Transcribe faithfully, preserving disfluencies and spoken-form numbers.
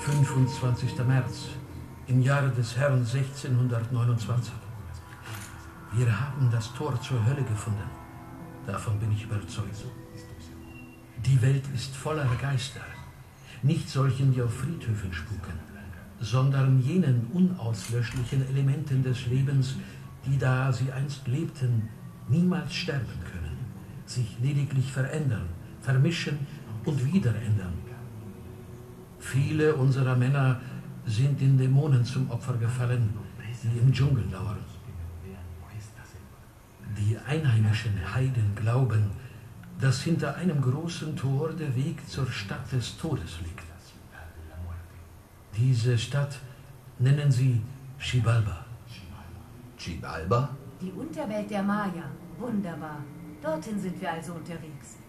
fünfundzwanzigster März im Jahre des Herrn sechzehnhundertneunundzwanzig. Wir haben das Tor zur Hölle gefunden. Davon bin ich überzeugt. Die Welt ist voller Geister. Nicht solchen, die auf Friedhöfen spuken, sondern jenen unauslöschlichen Elementen des Lebens, die, da sie einst lebten, niemals sterben können, sich lediglich verändern, vermischen und wieder ändern. Viele unserer Männer sind den Dämonen zum Opfer gefallen, die im Dschungel lauern. Die einheimischen Heiden glauben, dass hinter einem großen Tor der Weg zur Stadt des Todes liegt. Diese Stadt nennen sie Xibalba. Xibalba? Die Unterwelt der Maya. Wunderbar. Dorthin sind wir also unterwegs.